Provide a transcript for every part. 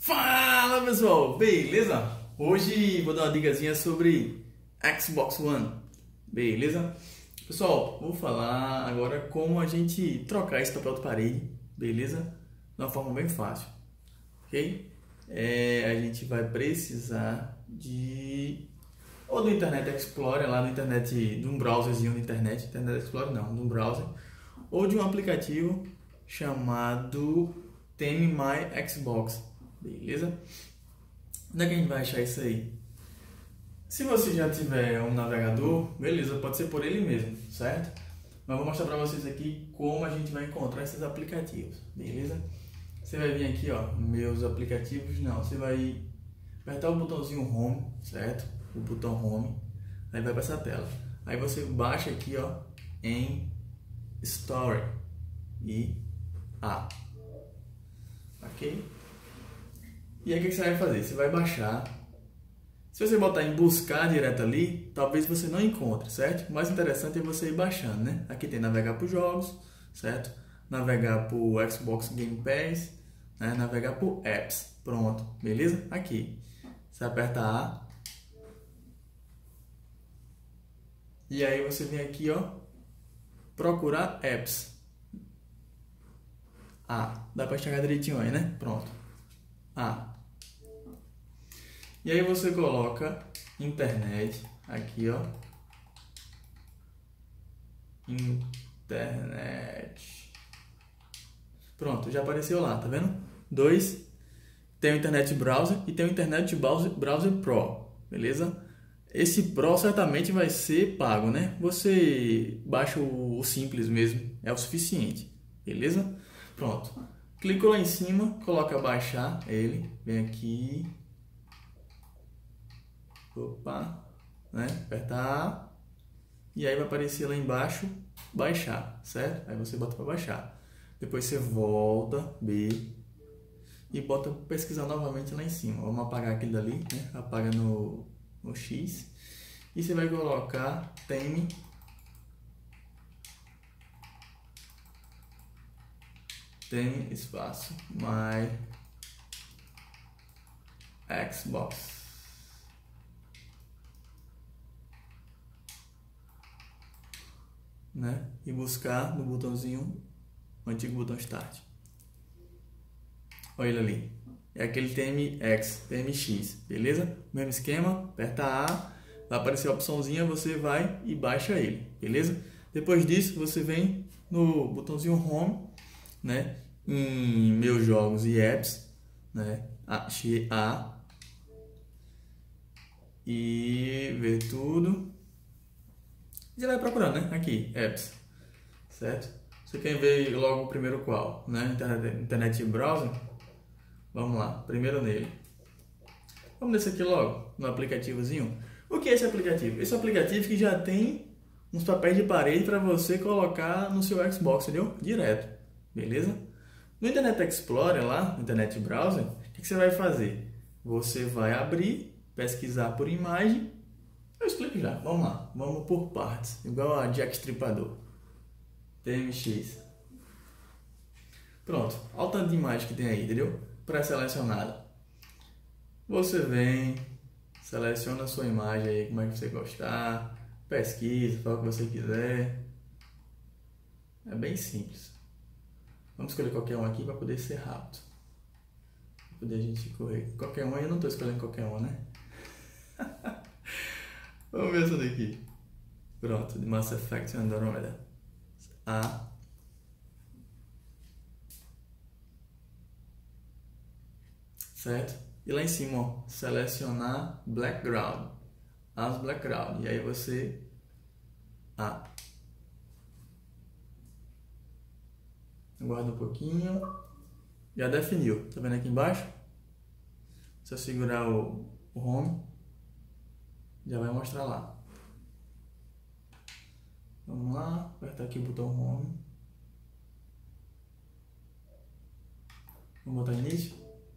Fala pessoal, beleza? Hoje vou dar uma dicasinha sobre Xbox One, beleza? Pessoal, vou falar agora como a gente trocar esse papel de parede, beleza? De uma forma bem fácil, ok? A gente vai precisar ou do Internet Explorer, lá no internet, de um browserzinho de Internet Explorer não, de um browser, ou de um aplicativo chamado Theme My Xbox, beleza? Onde é que a gente vai achar isso aí? Se você já tiver um navegador, beleza, pode ser por ele mesmo, certo? Mas vou mostrar para vocês aqui como a gente vai encontrar esses aplicativos, beleza? Você vai vir aqui, ó, meus aplicativos, não, você vai apertar o botãozinho Home, certo? O botão Home, aí vai para essa tela. Aí você baixa aqui, ó, em Store e ok? E aí o que você vai fazer? Você vai baixar. Se você botar em buscar direto ali, talvez você não encontre, certo? O mais interessante é você ir baixando, né? Aqui tem navegar por jogos, certo? Navegar por Xbox Game Pass, né? Navegar por apps. Pronto, beleza? Aqui. Você aperta A. E aí você vem aqui, ó, procurar apps. Dá para enxergar direitinho aí, né? Pronto. E aí você coloca internet aqui, ó. Internet. Pronto, já apareceu lá, tá vendo? Tem o Internet Browser e tem o Internet Browser Pro, beleza? Esse Pro certamente vai ser pago, né? Você baixa o simples mesmo, é o suficiente, beleza? Pronto. Clicou lá em cima, coloca baixar ele, vem aqui. Né? Aperta A e aí vai aparecer lá embaixo baixar, certo? Aí você bota para baixar. Depois você volta B e bota para pesquisar novamente lá em cima. Vamos apagar aquele dali, né? Apaga no X e você vai colocar Theme espaço My Xbox. Né? E buscar no botãozinho, o antigo botão Start. Olha ele ali. É aquele TMX, beleza? Mesmo esquema, aperta A, vai aparecer a opçãozinha, você vai e baixa ele, beleza? Depois disso, você vem no botãozinho Home, né? Em Meus Jogos e Apps, né? E ver tudo. Você vai procurando, né? Aqui, Apps, certo? Você quer ver logo o primeiro qual, né? Internet Browser. Vamos lá, primeiro nele. Vamos nesse aqui logo, no aplicativozinho. O que é esse aplicativo? Esse aplicativo que já tem uns papéis de parede para você colocar no seu Xbox, entendeu? Direto, beleza? No Internet Explorer lá, no Internet Browser, o que você vai fazer? Você vai abrir, pesquisar por imagem. Eu explico já, vamos lá, vamos por partes, igual a Jack Stripador. TMX. Pronto, olha o tanto de imagem que tem aí, entendeu? Pré-selecionada. Você vem, seleciona a sua imagem aí, como é que você gostar, pesquisa, fala o que você quiser. É bem simples. Vamos escolher qualquer um aqui para poder ser rápido. Para poder a gente correr. Qualquer um aí, eu não estou escolhendo qualquer um, né? Vamos ver essa daqui. Pronto, de Mass Effect Andromeda. Certo? E lá em cima, ó, selecionar background. As background. E aí você... Aguarda um pouquinho. Já definiu. Tá vendo aqui embaixo? Se eu segurar o Home, já vai mostrar lá. Vamos lá, apertar aqui o botão Home. Vamos botar início.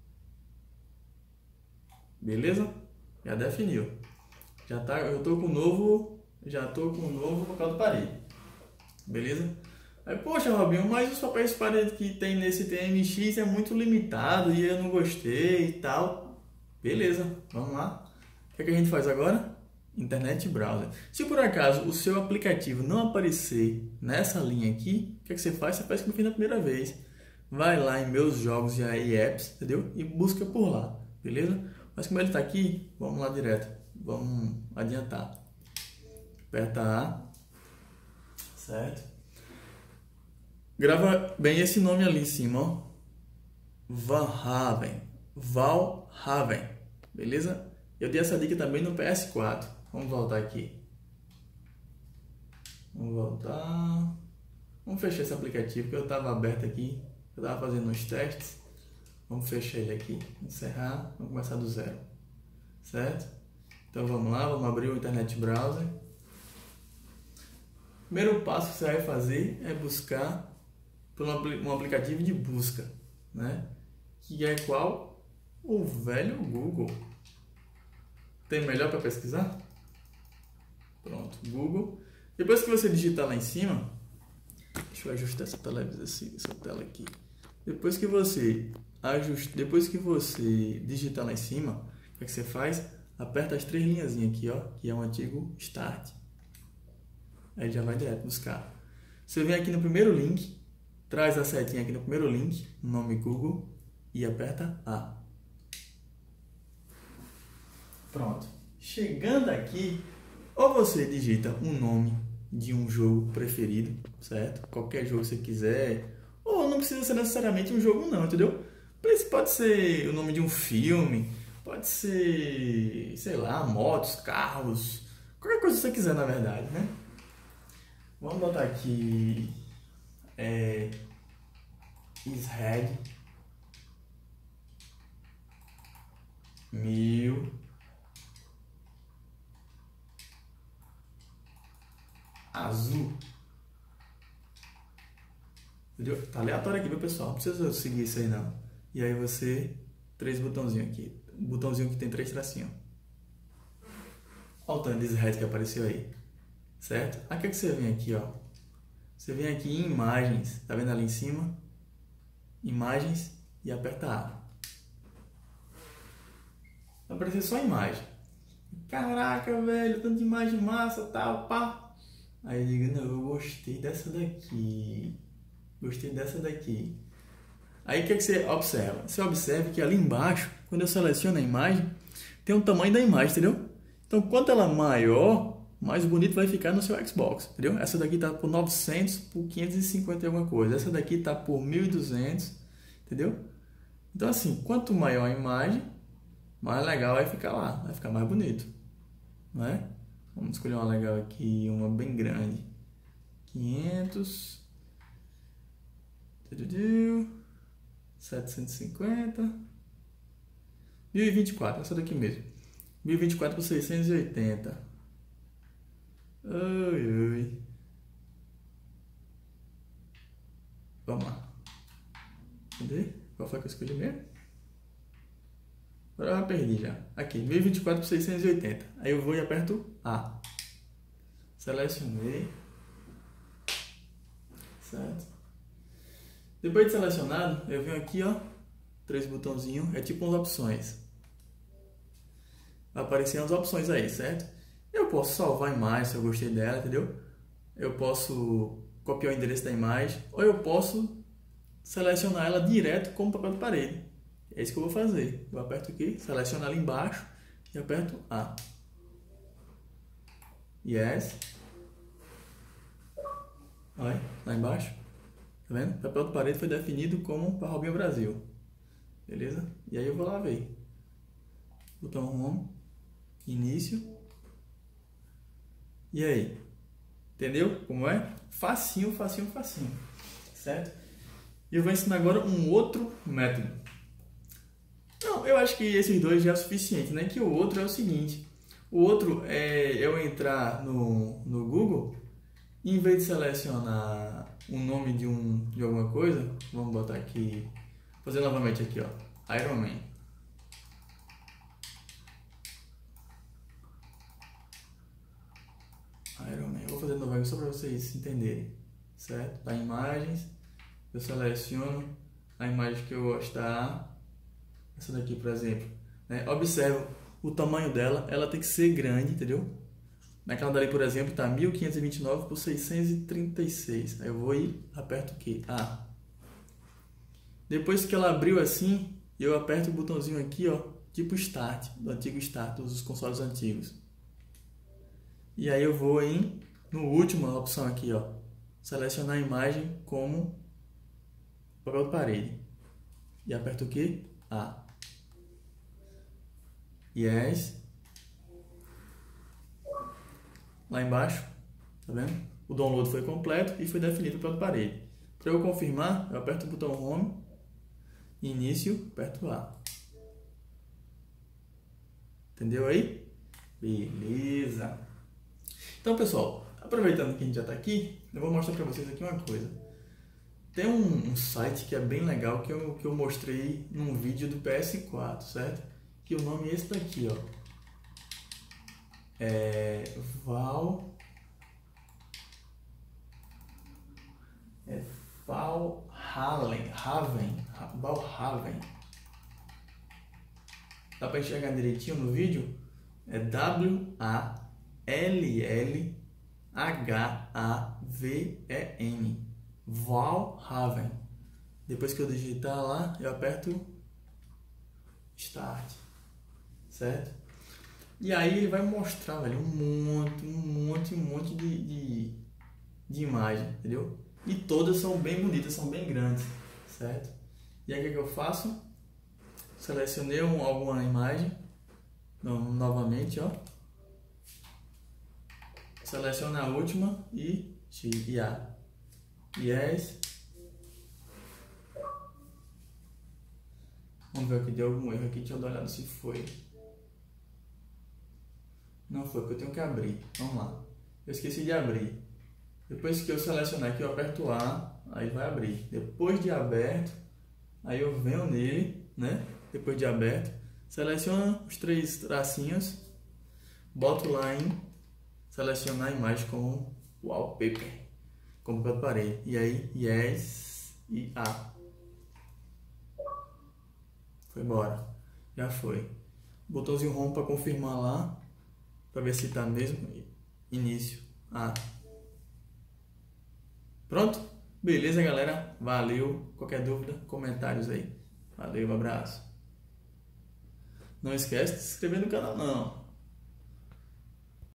Beleza? Já definiu. Eu tô com o novo, já tô com o novo papel de parede. Beleza? Aí, poxa, Robinho, mas os papéis de parede que tem nesse TMX é muito limitado e eu não gostei e tal. Beleza, vamos lá. O que é que a gente faz agora? Internet Browser. Se por acaso o seu aplicativo não aparecer nessa linha aqui, o que é que você faz? Você faz como eu fiz na primeira vez. Vai lá em meus jogos e aí apps, entendeu? E busca por lá, beleza? Mas como ele está aqui, vamos lá direto. Vamos adiantar. Aperta A, certo? Grava bem esse nome ali em cima, ó. Valhaven. Valhaven. Beleza? Eu dei essa dica também no PS4. Vamos voltar aqui. Vamos voltar. Vamos fechar esse aplicativo que eu estava aberto aqui. Eu estava fazendo uns testes. Vamos fechar ele aqui. Encerrar. Vamos começar do zero. Certo? Então vamos lá. Vamos abrir o Internet Browser. Primeiro passo que você vai fazer é buscar por um aplicativo de busca, né? Que é qual? O velho Google. Tem melhor para pesquisar? Pronto, Google. Depois que você digitar lá em cima, deixa eu ajustar essa televisão, essa tela aqui. Depois que você digitar lá em cima, o que é que você faz? Aperta as três linhazinhas aqui, ó, que é um antigo Start. Aí já vai direto buscar. Você vem aqui no primeiro link, traz a setinha aqui no primeiro link, nome Google, e aperta A. Pronto. Chegando aqui, ou você digita um nome de um jogo preferido, certo? Qualquer jogo que você quiser, ou não precisa ser necessariamente um jogo não, entendeu? Pode ser o nome de um filme, pode ser, sei lá, motos, carros, qualquer coisa que você quiser na verdade, né? Vamos botar aqui Ishead 1000 azul. Entendeu? Tá aleatório aqui, meu pessoal. Não precisa seguir isso aí não. E aí você, três botãozinhos aqui. Um botãozinho que tem três tracinhos. Olha o tanto de Ishead que apareceu aí. Certo? Aí o que você vem aqui, ó? Você vem aqui em imagens. Tá vendo ali em cima? Imagens e aperta A. Vai aparecer só imagem. Caraca, velho, tanto de imagem massa, tal, pá. Aí eu digo, não, eu gostei dessa daqui. Gostei dessa daqui. Aí o que é que você observa? Você observa que ali embaixo, quando eu seleciono a imagem, tem o tamanho da imagem, entendeu? Então, quanto ela maior, mais bonito vai ficar no seu Xbox, entendeu? Essa daqui tá por 900, por 550 e alguma coisa. Essa daqui tá por 1.200, entendeu? Então, assim, quanto maior a imagem, mais legal vai ficar lá, vai ficar mais bonito, não é? Vamos escolher uma legal aqui, uma bem grande. 500, 750, 1024, essa daqui mesmo. 1024 por 680. Oi, oi. Vamos lá. Cadê? Qual foi que eu escolhi mesmo? Agora eu já perdi já. Aqui, 1024 por 680. Aí eu vou e aperto A. Selecionei. Certo? Depois de selecionado, eu venho aqui, ó. Três botãozinhos. É tipo umas opções. Vai aparecer as opções aí, certo? Eu posso salvar a imagem se eu gostei dela, entendeu? Eu posso copiar o endereço da imagem. Ou eu posso selecionar ela direto como papel de parede. É isso que eu vou fazer. Eu aperto aqui, seleciono ela embaixo e aperto A. Yes. Olha, lá embaixo. Tá vendo? O papel de parede foi definido como para Robinho Brasil. Beleza? E aí eu vou lá ver. Botão Home. Início. E aí? Entendeu como é? Facinho, facinho, facinho. Certo? E eu vou ensinar agora um outro método. Não, eu acho que esses dois já é o suficiente, né? Que o outro é o seguinte. O outro é eu entrar no Google e em vez de selecionar o nome de alguma coisa, vamos botar aqui, fazer novamente aqui, ó, Iron Man. Iron Man. Eu vou fazer novamente só para vocês entenderem, certo? Para imagens, eu seleciono a imagem que eu gostar, essa daqui, por exemplo, né? Observa o tamanho dela, ela tem que ser grande, entendeu? Naquela dali, por exemplo, tá 1529 por 636. Aí eu vou e aperto o quê? A. Depois que ela abriu assim, eu aperto o botãozinho aqui, ó, tipo Start, do antigo Start, dos consoles antigos. E aí eu vou no último opção aqui, ó, selecionar a imagem como papel de parede. E aperto o quê? A. Yes. Lá embaixo, tá vendo? O download foi completo e foi definido o papel de parede. Para eu confirmar, eu aperto o botão Home, Início, aperto A. Entendeu aí? Beleza. Então, pessoal, aproveitando que a gente já está aqui, eu vou mostrar para vocês aqui uma coisa. Tem um site que é bem legal que eu mostrei num vídeo do PS4, certo? Que o nome é esse daqui, ó. É Valhaven. Dá para enxergar direitinho no vídeo? É Wallhaven. Valhaven. Depois que eu digitar lá, eu aperto Start, certo? E aí ele vai mostrar, velho, um monte de imagem, entendeu? E todas são bem bonitas, são bem grandes, certo? E aí o que eu faço? Selecionei alguma imagem, novamente, ó. Seleciono a última e A. Yes. Vamos ver aqui, deu algum erro aqui, deixa eu dar uma olhada se foi. Não foi, porque eu tenho que abrir. Vamos lá. Eu esqueci de abrir. Depois que eu selecionar aqui, eu aperto A, aí vai abrir. Depois de aberto, aí eu venho nele, né? Depois de aberto, seleciono os 3 tracinhos, boto lá em selecionar a imagem como wallpaper, como papel de parede. E aí, yes e A. Foi embora. Já foi. Botãozinho Home para confirmar lá, para ver se está mesmo. Início. A. Pronto? Beleza, galera? Valeu. Qualquer dúvida, comentários aí. Valeu, um abraço. Não esquece de se inscrever no canal, não.